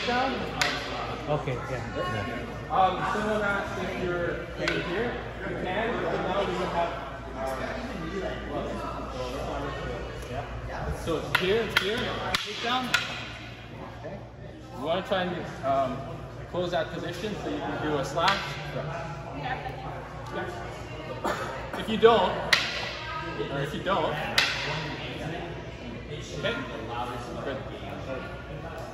takedown. Okay, yeah. Someone asked if you're trained here. You can, but now we don't have gloves. So it's here, takedown. Okay. You want to try and close that position so you can do a slash. If you don't, okay, good.